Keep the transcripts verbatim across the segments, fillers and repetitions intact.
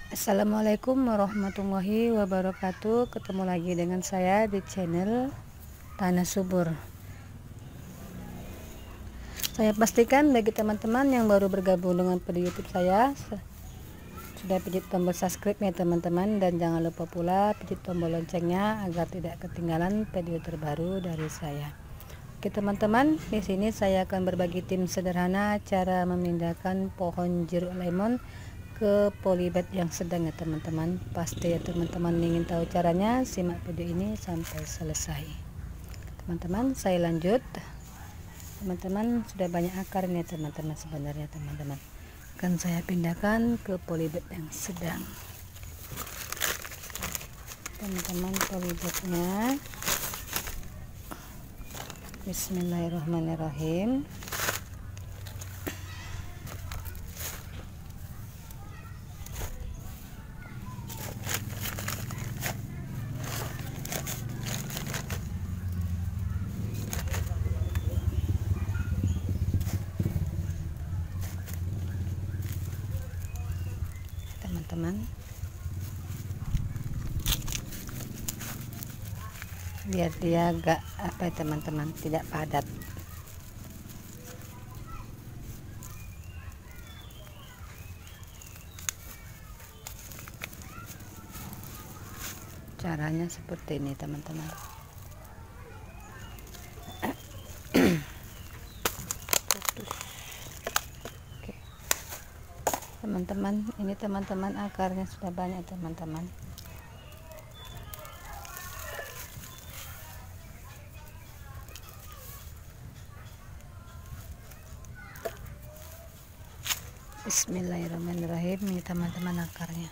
Assalamualaikum warahmatullahi wabarakatuh. Ketemu lagi dengan saya di channel Tanah Subur. Saya pastikan bagi teman-teman yang baru bergabung dengan video YouTube saya sudah pijit tombol subscribe ya teman-teman, dan jangan lupa pula pijit tombol loncengnya agar tidak ketinggalan video terbaru dari saya. Oke teman-teman, di sini saya akan berbagi tips sederhana cara memindahkan pohon jeruk lemon ke polybag yang sedang ya teman-teman. Pasti ya teman-teman ingin tahu caranya, simak video ini sampai selesai. Teman-teman, saya lanjut. Teman-teman, sudah banyak akar nih teman-teman sebenarnya teman-teman. Akan saya pindahkan ke polybag yang sedang. Teman-teman, polybagnya. Bismillahirrahmanirrahim. Teman-teman, biar dia agak apa ya teman-teman, tidak padat. Caranya seperti ini teman-teman. Oke teman-teman, ini teman-teman akarnya sudah banyak teman-teman. Bismillahirrahmanirrahim. Ini teman-teman akarnya.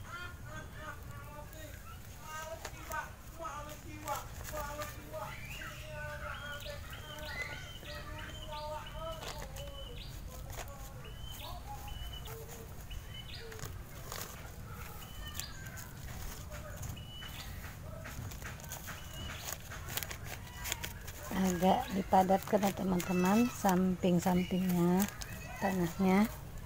Agak dipadatkan ya teman-teman, samping-sampingnya tanahnya.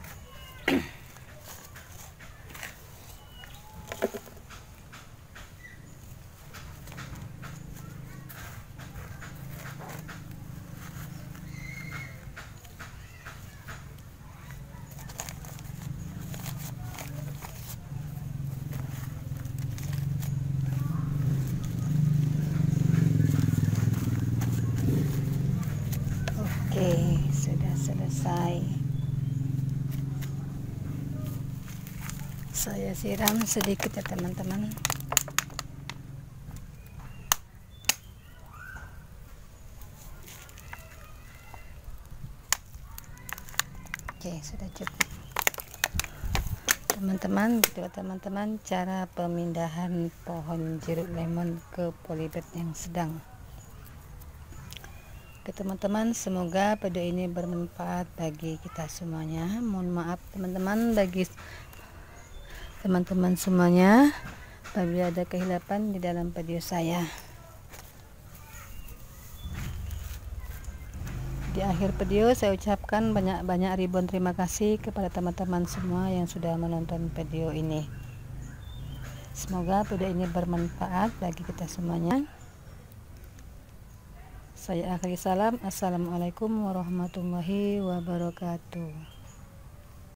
Oke, sudah selesai. Saya siram sedikit ya teman-teman. Oke, sudah cukup. Teman-teman, gitu teman-teman, cara pemindahan pohon jeruk lemon ke polybag yang sedang. Oke teman-teman, semoga video ini bermanfaat bagi kita semuanya. Mohon maaf teman-teman bagi teman-teman semuanya apabila ada kehilapan di dalam video saya. Di akhir video saya ucapkan banyak-banyak ribuan terima kasih kepada teman-teman semua yang sudah menonton video ini. Semoga video ini bermanfaat bagi kita semuanya. Saya akhiri salam. Assalamualaikum warahmatullahi wabarakatuh.